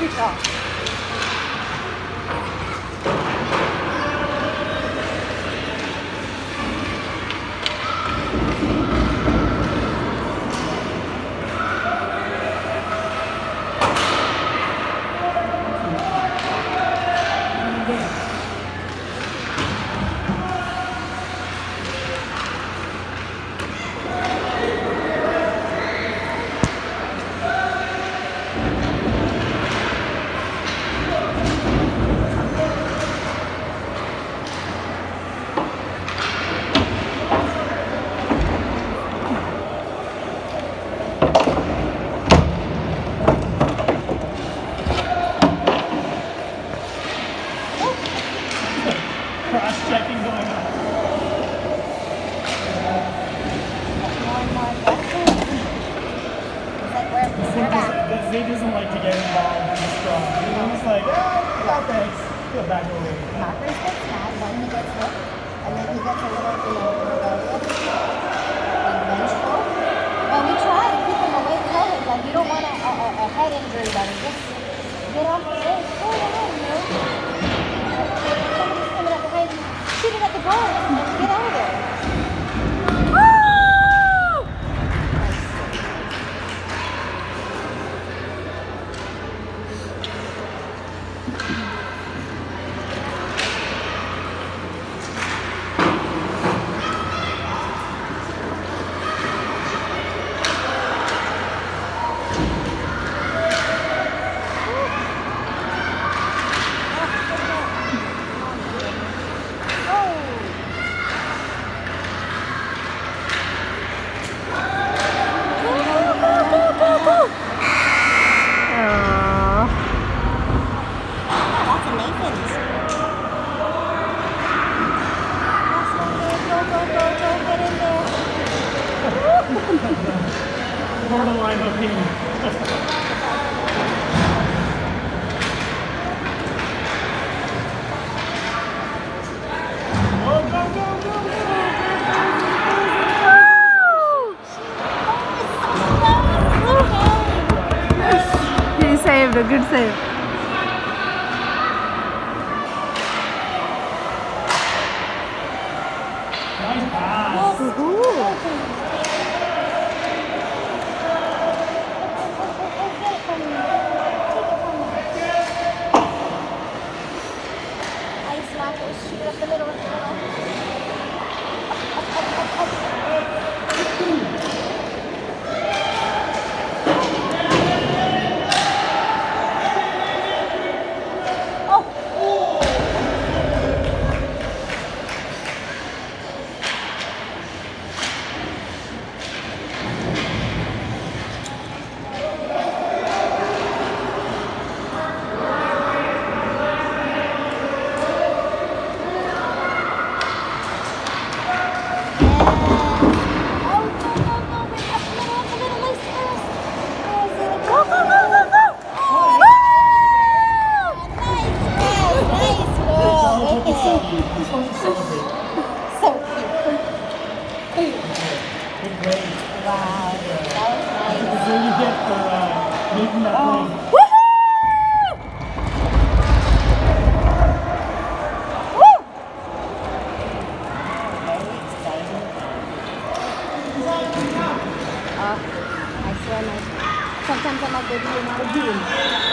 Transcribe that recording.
Cross-checking going on. Zay doesn't like to get involved in the strong. He's almost like, no thanks. Go back over. Marcus gets mad when he gets hit, and then he gets a little, rebellious, vengeful. And we try to keep him away from it. Like, you don't want a head injury, but just get off the way. Go ahead, Somebody's coming up behind you, shooting at the guard. Get out of there. Borderline opinion. He saved a good save. Nice pass. Shoot up the middle of the Wow, that was nice. That's what you get for making that play. I swear, sometimes I'm like, baby, you're not a human.